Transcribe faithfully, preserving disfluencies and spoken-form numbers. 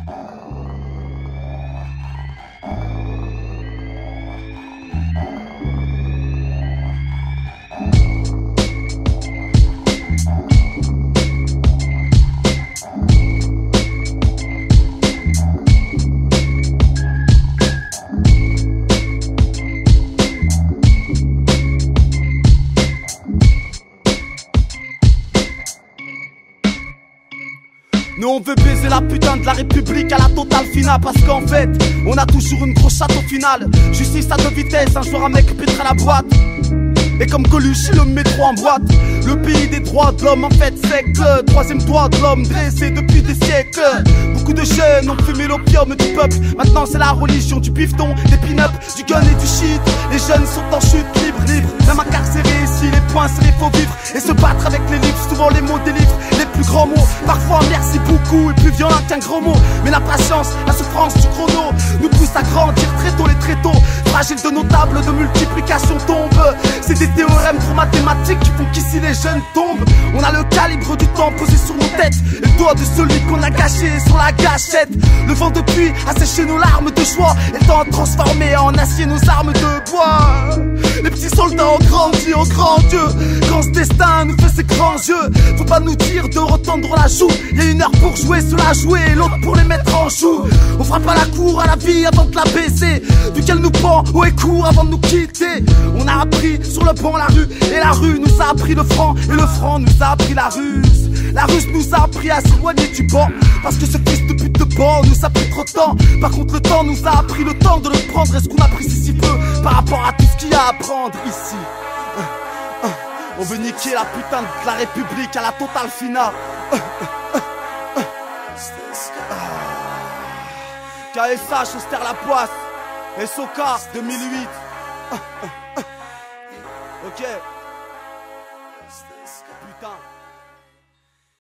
Nous on veut baiser la putain de la République à la totale finale. Parce qu'en fait, on a toujours une grosse chatte au final. Justice à deux vitesses, un jour un mec pètera la boîte. Et comme Coluche, le métro en boîte. Le pays des droits de l'homme, en fait, c'est que le troisième doigt de l'homme dressé depuis des siècles. Beaucoup de jeunes ont fumé l'opium du peuple. Maintenant c'est la religion du bifton, des pin-up, du gun et du shit. Les jeunes sont en chute libre, libre. Même incarcérés ici, les poings serrés, faut vivre. Et se battre avec les livres, souvent les mots des livres. Les plus grands mots, parfois merci beaucoup. Et plus violent qu'un gros mot. Mais la patience, la souffrance du chrono nous pousse à grandir très tôt les tréteaux. Fragiles de nos tables de multiplication tombent. C'est des théorèmes trop mathématiques qui font qu'ici les jeunes tombent. On a le calibre du temps posé sur nos têtes et le doigt de celui qu'on a caché sur la gâchette. Le vent de pluie a séché nos larmes de joie et le temps a transformé en acier nos armes de bois. Les petits soldats ont grandi, oh grand Dieu. Quand ce destin nous fait ses grands yeux, faut pas nous dire de retendre la joue. Y'a une heure pour jouer, cela jouer et l'autre pour les mettre en joue. On fera pas la cour à la vie avant de la baiser, duquel nous pend haut et court avant de nous quitter. On a appris sur le pont la rue et la rue nous a appris le franc et le franc nous a appris la ruse. La ruse nous a appris à s'éloigner du banc parce que ce fils de pute de banc nous a pris trop de temps. Par contre le temps nous a appris le temps de le prendre. Est-ce qu'on apprécie si peu par rapport à tout ce qu'il y a à apprendre ici? On veut niquer la putain de la République à la totale finale. K S H, Austère la Poisse, S O K deux mille huit. Ok. Putain.